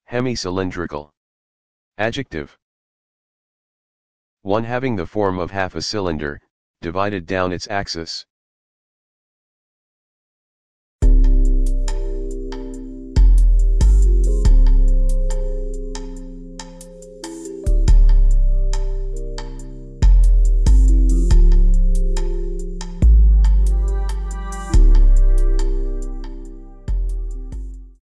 Hemicylindrical. Adjective. 1. Having the form of half a cylinder, divided down its axis.